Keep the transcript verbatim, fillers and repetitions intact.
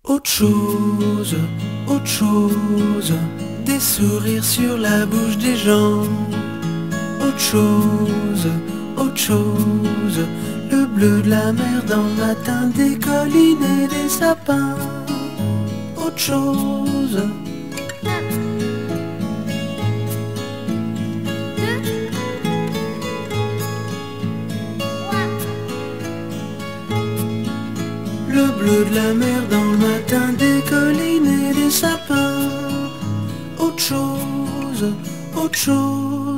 Autre chose, autre chose, des sourires sur la bouche des gens. Autre chose, autre chose, le bleu de la mer dans le matin, des collines et des sapins. Autre chose. Le bleu de la mer dans le matin, des collines et des sapins. Autre chose, autre chose.